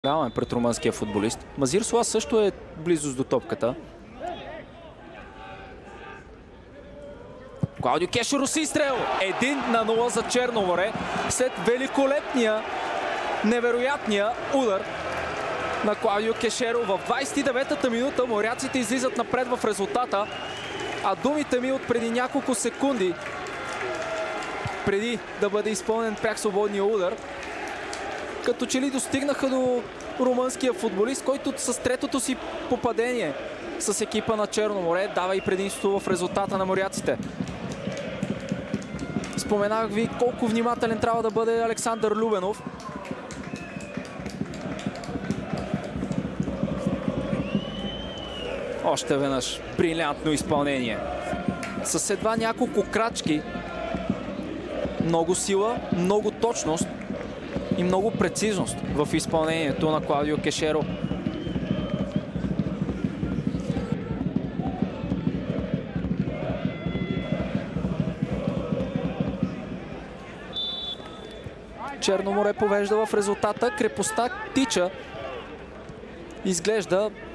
Пред румънския футболист. Мазир Сола също е близост до топката. Клаудио Кешеро си изстрел. 1-0 за Черно море след великолепния, невероятния удар на Клаудио Кешеро. В 29-та минута моряците излизат напред в резултата, а думите ми от преди няколко секунди, преди да бъде изпълнен пряк свободния удар, като че ли достигнаха до румънския футболист, който с третото си попадение с екипа на Черно море дава и предимство в резултата на моряците. Споменах ви колко внимателен трябва да бъде Александър Любенов. Още веднъж брилянтно изпълнение. С едва няколко крачки, много сила, много точност и много прецизност в изпълнението на Клаудио Кешеро. Черно море повежда в резултата. Крепостта тича. Изглежда